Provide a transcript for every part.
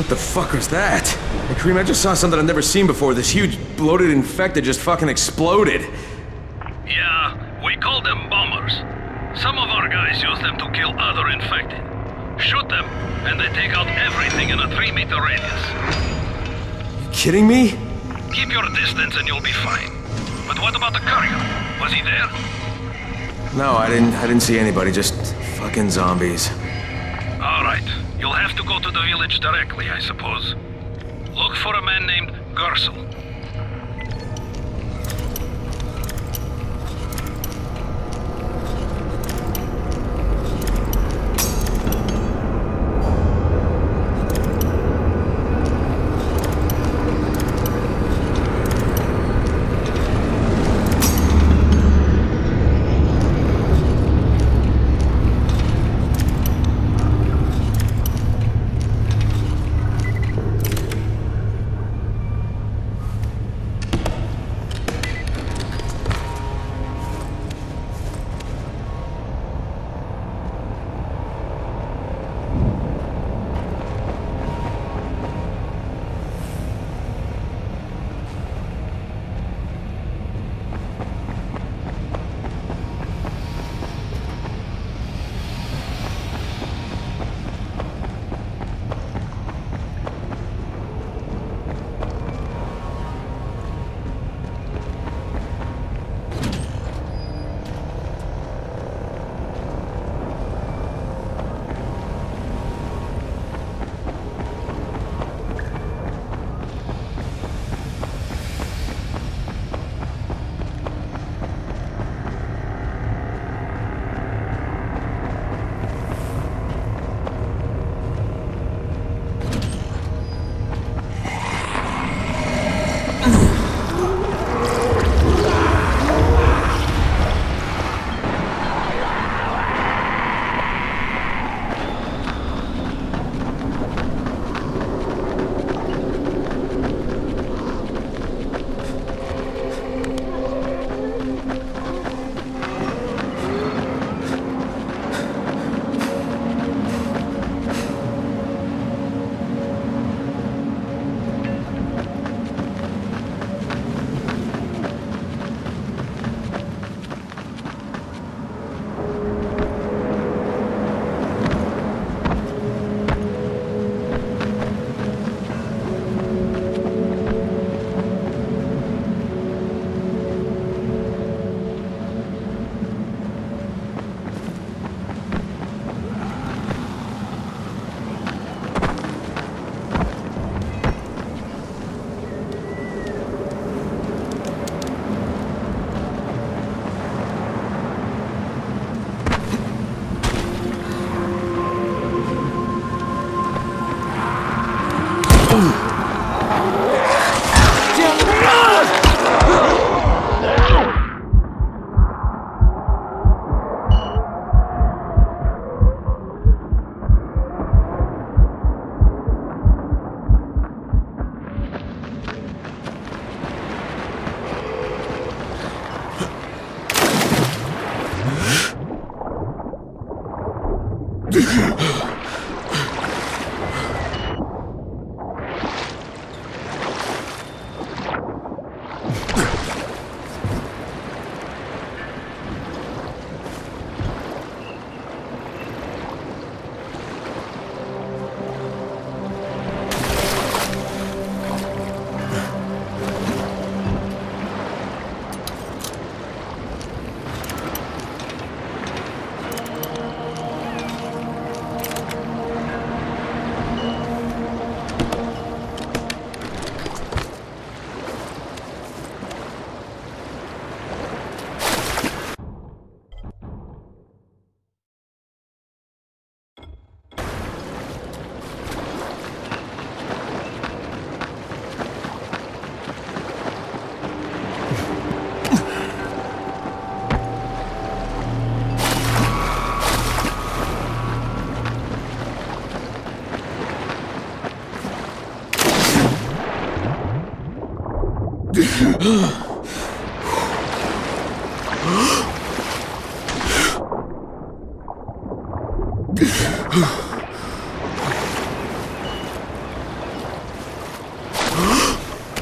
What the fuck was that? Hey, Kareem, I just saw something I've never seen before. This huge, bloated infected just fucking exploded. Yeah, we call them bombers. Some of our guys use them to kill other infected. Shoot them, and they take out everything in a 3-meter radius. You kidding me? Keep your distance and you'll be fine. But what about the courier? Was he there? No, I didn't see anybody, just fucking zombies. All right. You'll have to go to the village directly, I suppose. Look for a man named Gersel.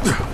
Ugh.